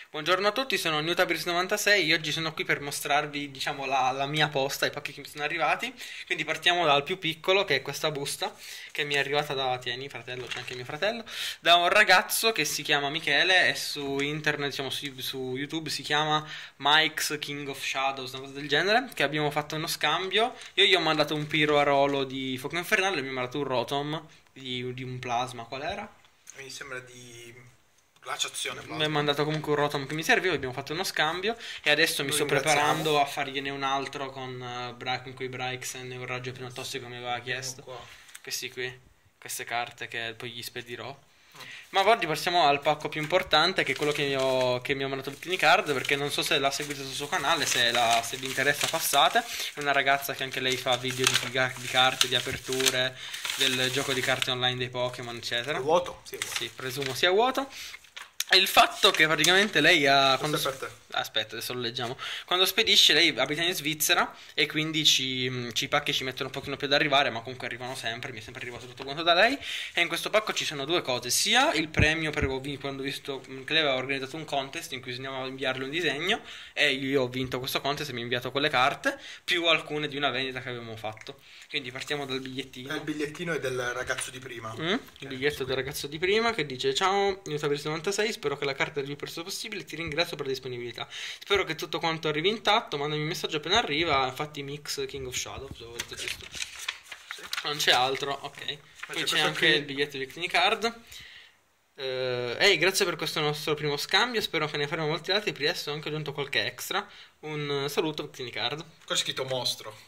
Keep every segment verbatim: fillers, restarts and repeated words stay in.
Buongiorno a tutti, sono Newtabers novantasei e oggi sono qui per mostrarvi, diciamo, la, la mia posta, i pacchi che mi sono arrivati. Quindi partiamo dal più piccolo, che è questa busta, che mi è arrivata da, tieni fratello, c'è anche mio fratello, da un ragazzo che si chiama Michele e su internet, diciamo, su, su YouTube si chiama Mike's King of Shadows, una cosa del genere, che abbiamo fatto uno scambio. Io gli ho mandato un Piro a Rolo di Fuoco Infernale e mi ha mandato un Rotom di, di un plasma, qual era? Mi sembra di glaciazione. Mi ha mandato comunque un Rotom che mi serviva, abbiamo fatto uno scambio e adesso mi Lo sto ringraziamo. preparando a fargliene un altro con, uh, Bra- con quei Braixen e un raggio più tossico che mi aveva chiesto. Qua. Questi qui, queste carte che poi gli spedirò. Ma oggi passiamo al pacco più importante, che è quello che mi ho, che mi ha mandato Victini Card, perché non so se l'ha seguito sul suo canale, se, la, se vi interessa passate. È una ragazza che anche lei fa video di, di carte, di aperture, del gioco di carte online dei Pokémon, eccetera. È vuoto? Sì, è vuoto. Sì, presumo sia vuoto. E il fatto che praticamente lei ha... Quando, Questo è per te. aspetta, adesso lo leggiamo. Quando spedisce, lei abita in Svizzera e quindi ci, ci i pacchi ci mettono un pochino più ad arrivare, ma comunque arrivano sempre, mi è sempre arrivato tutto quanto da lei. E in questo pacco ci sono due cose, sia il premio per quando ho visto che lei aveva organizzato un contest in cui bisognava inviarle un disegno e io ho vinto questo contest e mi ha inviato quelle carte, più alcune di una vendita che avevamo fatto. Quindi partiamo dal bigliettino. Il bigliettino è del ragazzo di prima. Mm? Il biglietto del ragazzo di prima che dice: ciao, Newtabers novantasei, spero che la carta arrivi il più presto possibile, ti ringrazio per la disponibilità. Spero che tutto quanto arrivi intatto, mandami un messaggio appena arriva. Infatti mix King of Shadows, ho detto giusto. Sì. Non c'è altro, ok. Poi c'è anche qui. il biglietto di Victini Card. Eh, Ehi, grazie per questo nostro primo scambio, spero che ne faremo molti altri. Presto ho anche aggiunto qualche extra. Un eh, saluto, Victini Card. Qua c'è scritto mostro.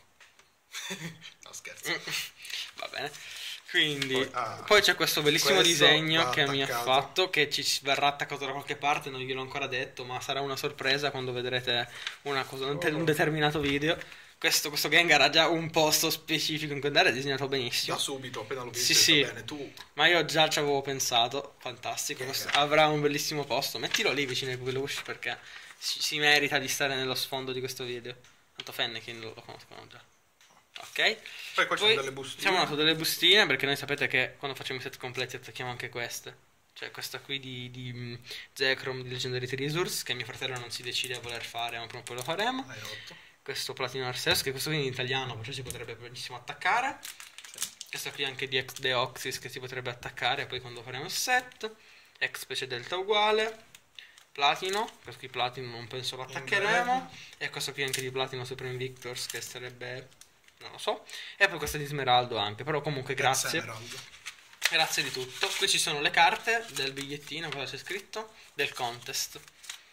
No, scherzo. Va bene. Quindi, Poi, ah, poi c'è questo bellissimo questo disegno va che mi ha attaccato. fatto, che ci verrà attaccato da qualche parte, non gliel'ho ancora detto, ma sarà una sorpresa quando vedrete una cosa, un, te- un determinato video. Questo, questo Gengar ha già un posto specifico in cui andare, è disegnato benissimo. Da subito, appena l'ho Sì, visto, sì. bene. Tu, Ma io già ci avevo pensato, fantastico, Gengar. questo avrà un bellissimo posto. Mettilo lì vicino ai peluche perché si, si merita di stare nello sfondo di questo video. Tanto Fennekin lo, lo conoscono già. Ok. poi qua ci Poi sono delle bustine. siamo dato delle bustine perché noi sapete che quando facciamo i set completi attacchiamo anche queste. Cioè questa qui di, di mm, Zekrom di Legendary Treasures, che mio fratello non si decide a voler fare, ma prima o poi lo faremo. Hai rotto. Questo Platino Arceus, che questo qui in italiano, perciò si potrebbe benissimo attaccare. Questa qui anche di Ex Deoxys che si potrebbe attaccare poi quando faremo il set. Ex Specie Delta uguale. Platino, questo qui Platino non penso lo attaccheremo. E questo qui anche di Platino Supreme Victors, che sarebbe... non lo so. E poi questa di Smeraldo anche, però comunque grazie. Emerald. Grazie di tutto. Qui ci sono le carte del bigliettino, cosa c'è scritto? Del contest.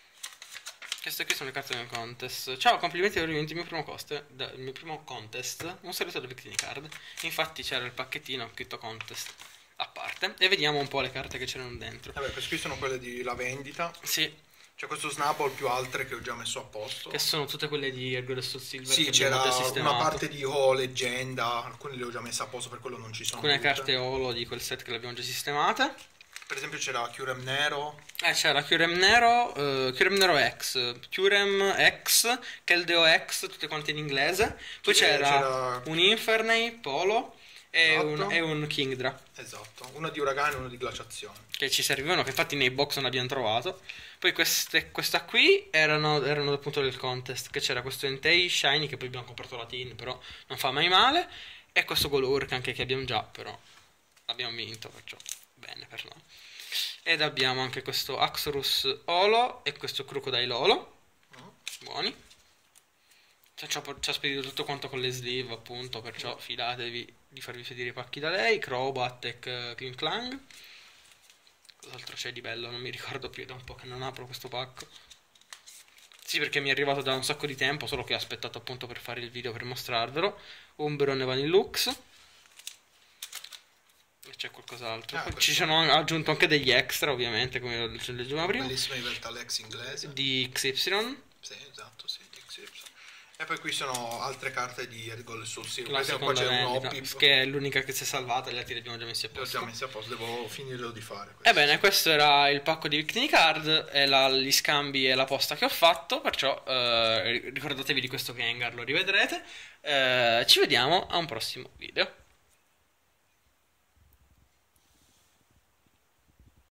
Queste qui sono le carte del contest. Ciao, complimenti per il mio primo cost, da- il mio primo contest. Un saluto da Victini Card. Infatti c'era il pacchettino scritto contest a parte. E vediamo un po' le carte che c'erano dentro. Vabbè, queste qui sono quelle di la vendita. Sì, C'è questo Snubble più altre che ho già messo a posto. che sono tutte quelle di Ergol Soul Silver Sì, che abbiamo c'era già una sistemato. parte di O leggenda, alcune le ho già messe a posto, per quello non ci sono Alcune tutte. carte holo di quel set che le abbiamo già sistemate. Per esempio c'era Kyurem Nero. Eh, c'era Kyurem Nero, eh, Kyurem Nero X, Kyurem X, Keldeo X, tutte quante in inglese. Poi Sì, c'era, c'era- un Infernate Polo e, Esatto. un, e un Kingdra, Esatto, uno di uragano e uno di glaciazione. che ci servivano, che infatti nei box non abbiamo trovato. Poi queste, questa qui erano, erano appunto del contest, che c'era questo Entei Shiny, che poi abbiamo comprato la tin, però non fa mai male. E questo Golurk anche che abbiamo già, però abbiamo vinto, perciò bene per noi. Ed abbiamo anche questo Axorus Olo e questo Crocodile Olo. Buoni. Cioè, ci ha ci ha spedito tutto quanto con le sleeve, appunto, perciò fidatevi di farvi vedere i pacchi da lei. Crobat e K- Kling Clang. Cos'altro c'è di bello? Non mi ricordo più, da un po' che non apro questo pacco. Sì, perché mi è arrivato da un sacco di tempo, solo che ho aspettato appunto per fare il video per mostrarvelo. Umbron e Vanillux. E c'è qualcos'altro. Ah, Poi questo- ci sono aggiunto anche degli extra, ovviamente, come lo leggevamo prima. Bellissima in realtà l'ex inglese. Di X Y. Sì, esatto, sì, di X Y. E poi qui sono altre carte di Ergol e Soul Silver. La Per esempio, qua seconda c'è un vendita, Hoppip. che è l'unica che si è salvata, gli altri li abbiamo già messi a Le ho già posto. messe a posto, devo finirlo di fare. questo. Ebbene, questo era il pacco di Victini Card e la- gli scambi e la posta che ho fatto, perciò eh, ricordatevi di questo Gengar, lo rivedrete. Eh, ci vediamo a un prossimo video.